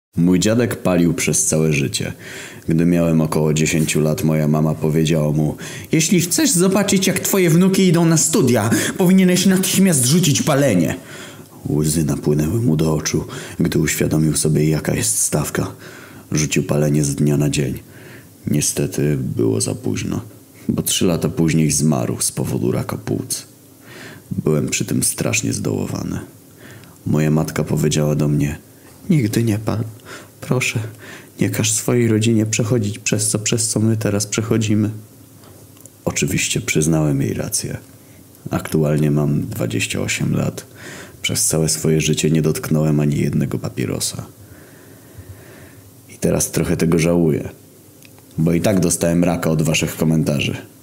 Mój dziadek palił przez całe życie. Gdy miałem około 10 lat, moja mama powiedziała mu: jeśli chcesz zobaczyć, jak twoje wnuki idą na studia, powinieneś natychmiast rzucić palenie. Łzy napłynęły mu do oczu, gdy uświadomił sobie, jaka jest stawka. Rzucił palenie z dnia na dzień. Niestety było za późno, bo 3 lata później zmarł z powodu raka płuc. Byłem przy tym strasznie zdołowany. Moja matka powiedziała do mnie: nigdy nie pal. Proszę, nie każ swojej rodzinie przechodzić przez co my teraz przechodzimy. Oczywiście przyznałem jej rację. Aktualnie mam 28 lat. Przez całe swoje życie nie dotknąłem ani jednego papierosa. I teraz trochę tego żałuję, bo i tak dostałem raka od waszych komentarzy.